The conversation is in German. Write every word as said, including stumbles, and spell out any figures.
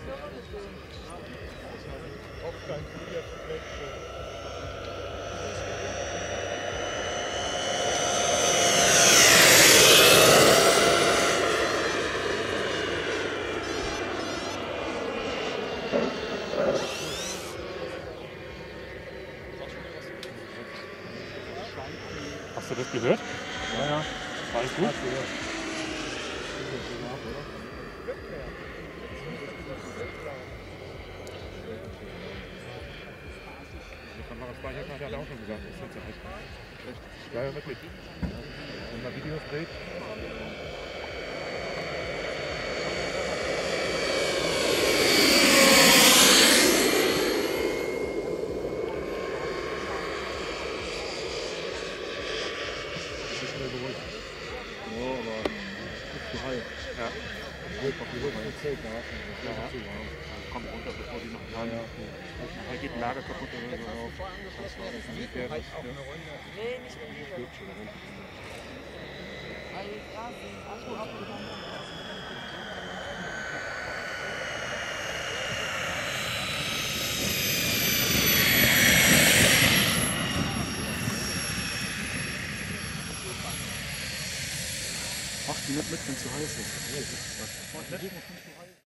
Hast du das gehört? Ja, ja. Alles gut? Die Kameraspeicherkarte hat er auch schon gesagt, das ist jetzt echt. Ja, ja, wirklich. Wenn man Videos dreht. Ja. Komm runter, bevor die noch dran. Nachher geht ein Lager kaputt oder so auf. Das war das nicht fair. Nee, nicht in die Weil die Straße ist Akku abgegangen. Mach die nicht mit, wenn es zu heiß ist.